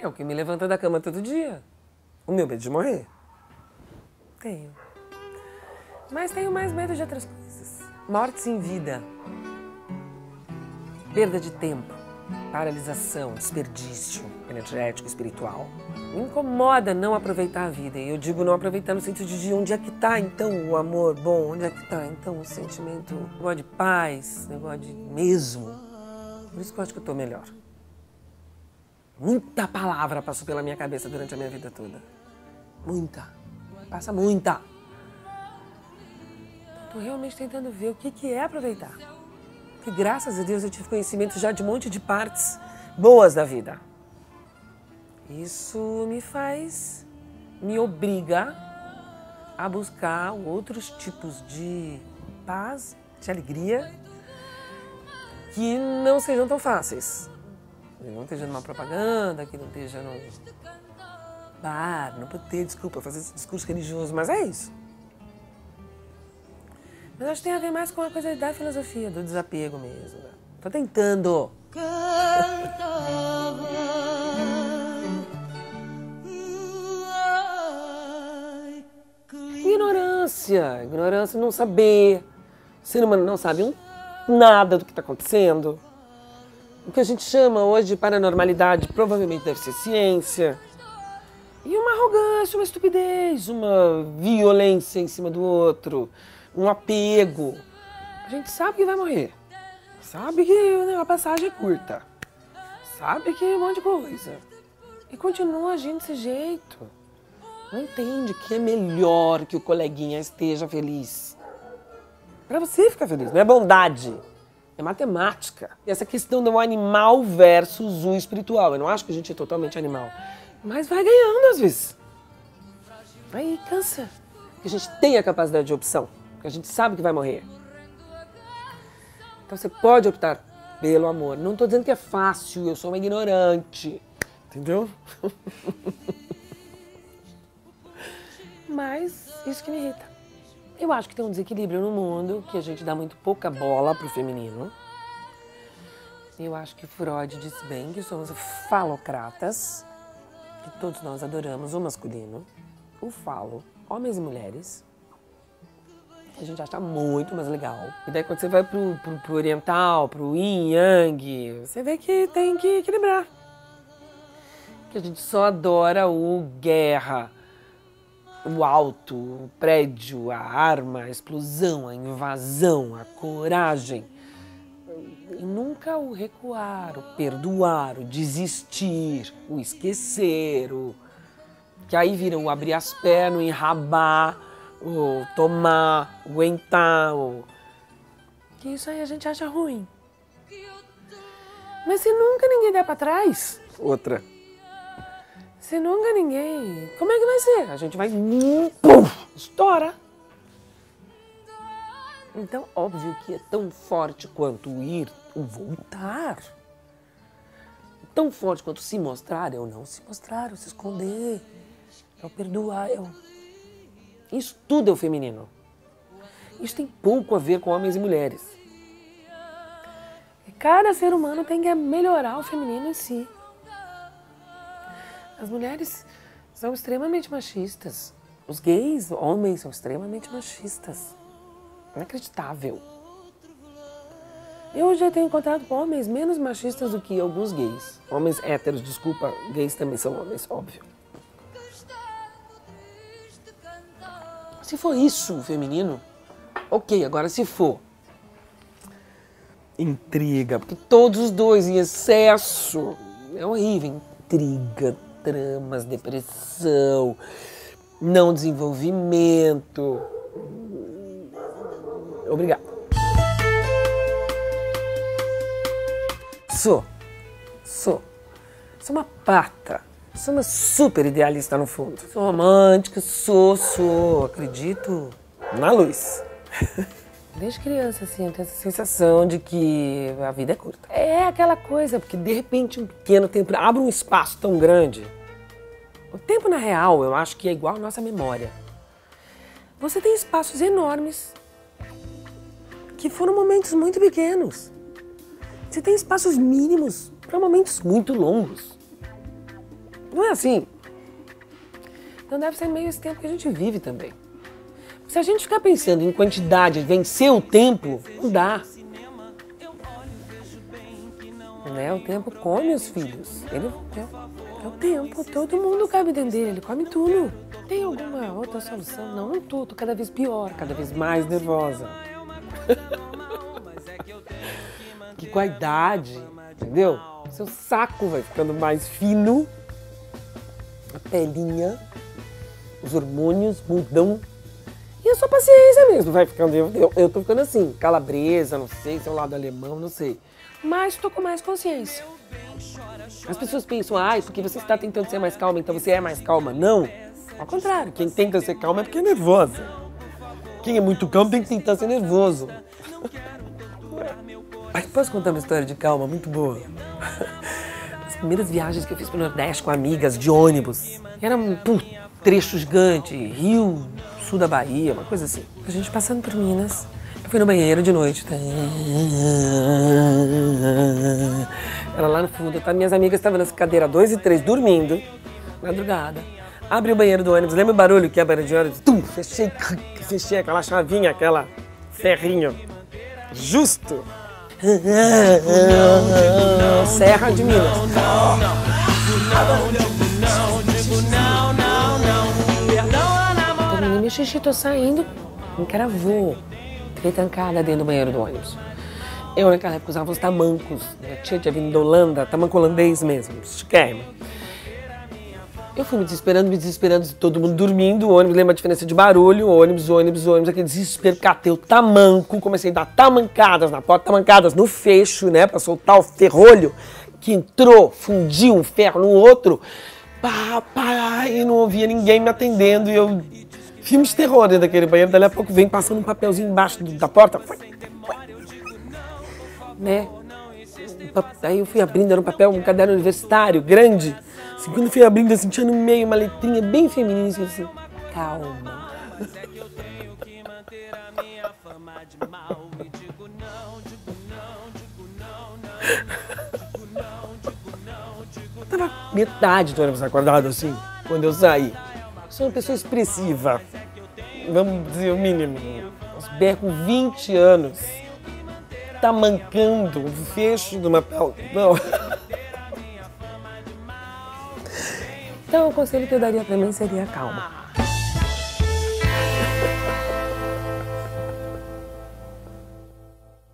É o que me levanta da cama todo dia. O meu medo de morrer? Tenho. Mas tenho mais medo de outras coisas. Morte sem vida. Perda de tempo. Paralisação, desperdício energético, espiritual. Me incomoda não aproveitar a vida. E eu digo não aproveitar no sentido de onde é que está então o amor bom? Onde é que está então o sentimento, negócio de paz, negócio de mesmo? Por isso que eu acho que eu estou melhor. Muita palavra passou pela minha cabeça durante a minha vida toda. Muita. Passa muita. Estou realmente tentando ver o que é aproveitar. Porque graças a Deus eu tive conhecimento já de um monte de partes boas da vida. Isso me obriga a buscar outros tipos de paz, de alegria, que não sejam tão fáceis. Que não esteja numa propaganda, que não esteja num bar, não pode ter, desculpa, fazer esse discurso religioso, mas é isso. Mas acho que tem a ver mais com a coisa da filosofia, do desapego mesmo. Né? Tô tentando. Ignorância, não saber. O ser humano não sabe nada do que está acontecendo. O que a gente chama hoje de paranormalidade provavelmente deve ser ciência. E uma arrogância, uma estupidez, uma violência em cima do outro, um apego. A gente sabe que vai morrer. Sabe que a passagem é curta. Sabe que é um monte de coisa. E continua agindo desse jeito. Não entende que é melhor que o coleguinha esteja feliz. Para você ficar feliz, não é bondade. É matemática. E essa questão do animal versus o espiritual. Eu não acho que a gente é totalmente animal. Mas vai ganhando às vezes. Aí cansa. Porque a gente tem a capacidade de opção. Porque a gente sabe que vai morrer. Então você pode optar pelo amor. Não estou dizendo que é fácil, eu sou uma ignorante. Entendeu? Mas isso que me irrita. Eu acho que tem um desequilíbrio no mundo, que a gente dá muito pouca bola pro feminino. Eu acho que Freud disse bem que somos falocratas, que todos nós adoramos o masculino, o falo, homens e mulheres, que a gente acha muito mais legal. E daí quando você vai pro oriental, pro yin yang, você vê que tem que equilibrar. Que a gente só adora o guerra, o alto, o prédio, a arma, a explosão, a invasão, a coragem. E nunca o recuar, o perdoar, o desistir, o esquecer, que aí vira o abrir as pernas, o enrabar, o tomar, o aguentar. Que isso aí a gente acha ruim. Mas se nunca ninguém der pra trás, outra. Se nunca ninguém... Como é que vai ser? A gente vai... Pum, estoura. Então, óbvio que é tão forte quanto o ir, o voltar. Tão forte quanto se mostrar, eu não se mostrar, eu se esconder. Eu perdoar, Isso tudo é o feminino. Isso tem pouco a ver com homens e mulheres. E cada ser humano tem que melhorar o feminino em si. As mulheres são extremamente machistas. Os gays, homens, são extremamente machistas. Inacreditável. Eu já tenho encontrado com homens menos machistas do que alguns gays. Homens héteros, desculpa, gays também são homens, óbvio. Se for isso, o feminino, ok. Agora se for intriga, porque todos os dois em excesso, é horrível. Intriga, tramas, depressão, não desenvolvimento. Obrigado. Sou uma pata. Sou uma super idealista no fundo. Sou romântica, acredito na luz. Desde criança, assim, eu tenho essa sensação de que a vida é curta. É aquela coisa, porque de repente um pequeno tempo abre um espaço tão grande. O tempo, na real, eu acho que é igual à nossa memória. Você tem espaços enormes que foram momentos muito pequenos. Você tem espaços mínimos para momentos muito longos. Não é assim. Então deve ser meio esse tempo que a gente vive também. Se a gente ficar pensando em quantidade, vencer o tempo, não dá. Né? O tempo come os filhos. Ele é o tempo, todo mundo cabe dentro dele, ele come tudo. Tem alguma outra solução? Não tô cada vez pior, cada vez mais nervosa. Que com a idade, entendeu? Seu saco vai ficando mais fino, a pelinha, os hormônios mudam. E a sua paciência mesmo vai ficando. Eu tô ficando assim, calabresa, não sei se é o lado alemão, não sei. Mas tô com mais consciência. As pessoas pensam, porque você está tentando ser mais calma, então você é mais calma. Não. Ao contrário, quem tenta ser calma é porque é nervosa. Quem é muito calmo tem que tentar ser nervoso. Mas posso contar uma história de calma muito boa? As primeiras viagens que eu fiz pro Nordeste com amigas de ônibus. Era um trecho gigante, Rio, sul da Bahia, uma coisa assim. A gente passando por Minas. Eu fui no banheiro de noite. Era lá no fundo. Minhas amigas estavam nas cadeiras 2 e 3 dormindo. Madrugada. Abri o banheiro do ônibus. Lembra o barulho que é barulho de ônibus? Fechei aquela chavinha, aquela ferrinho. Justo. Serra de Minas. Terminei meu xixi, tô saindo. Encravou. Fiquei trancada dentro do banheiro do ônibus. Eu naquela época usava os tamancos. Minha tia tinha vindo da Holanda, tamanco holandês mesmo. Chiquérrimo. Eu fui me desesperando, todo mundo dormindo, o ônibus, lembra a diferença de barulho, ônibus, aquele desespero, catei o tamanco, comecei a dar tamancadas na porta, tamancadas no fecho, né, pra soltar o ferrolho, que entrou, fundiu um ferro no outro, e não ouvia ninguém me atendendo, e eu, filme de terror dentro daquele banheiro, dali a pouco vem passando um papelzinho embaixo da porta, né, aí eu fui abrindo, era um caderno universitário, grande. Quando eu fui abrindo, eu sentia no meio uma letrinha bem feminina, e eu assim, calma. Tava metade do ônibus acordado assim, quando eu saí. Sou uma pessoa expressiva, vamos dizer o mínimo. Uns berros com 20 anos, tá mancando o fecho de uma pele. Não. Então, o conselho que eu daria pra mim seria calma.